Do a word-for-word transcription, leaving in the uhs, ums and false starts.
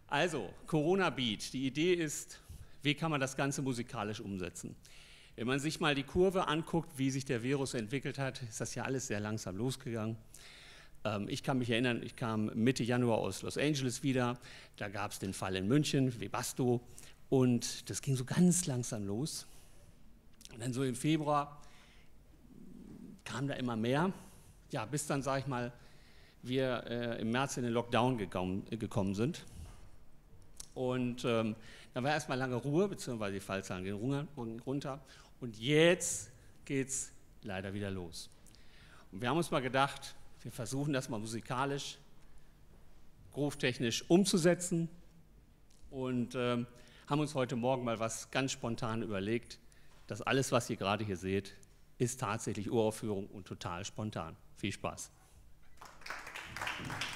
Also, Corona Beat. Die Idee ist, wie kann man das Ganze musikalisch umsetzen? Wenn man sich mal die Kurve anguckt, wie sich der Virus entwickelt hat, ist das ja alles sehr langsam losgegangen. Ähm, ich kann mich erinnern, ich kam Mitte Januar aus Los Angeles wieder, da gab es den Fall in München, Webasto, und das ging so ganz langsam los. Und dann so im Februar kam da immer mehr, ja, bis dann, sage ich mal, wir äh, im März in den Lockdown gekommen, äh, gekommen sind. Und ähm, dann war erstmal lange Ruhe, beziehungsweise die Fallzahlen gehen runter. Und jetzt geht es leider wieder los. Und wir haben uns mal gedacht, wir versuchen das mal musikalisch, groove-technisch umzusetzen und ähm, haben uns heute Morgen mal was ganz spontan überlegt. Das alles, was ihr gerade hier seht, ist tatsächlich Uraufführung und total spontan. Viel Spaß. Applaus